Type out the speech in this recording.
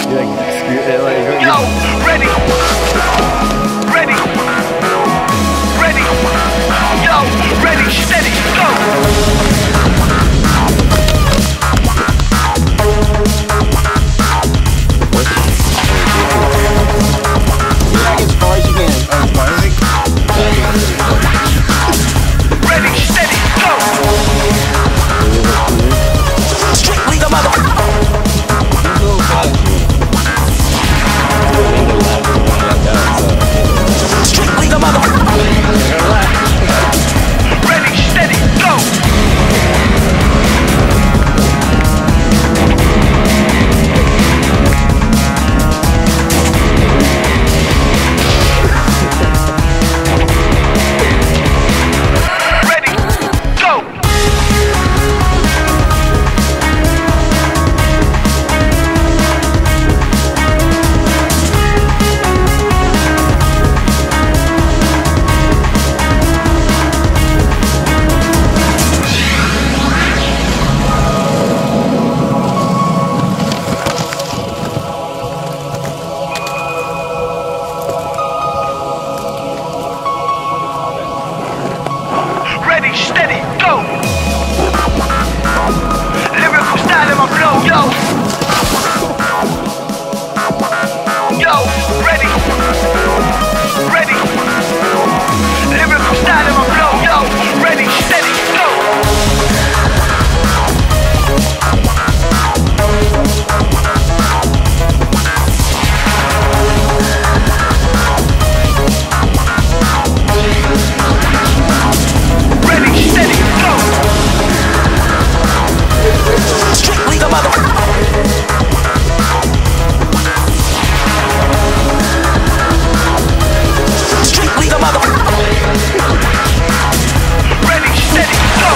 Yo, ready. Ready. Ready. Yo, ready, steady, go. As far as you can. Ready, steady, go. Strictly the mother. Strictly the mother. Ready, steady, go. Ready, go. Ready, steady, go. Lyrical style in my flow, yo. Yo, ready. Ready. Lyrical style in my flow, yo. Ready, steady, go. Ready, steady, go. Strictly the mother. Strictly the mother. Ready, steady, go.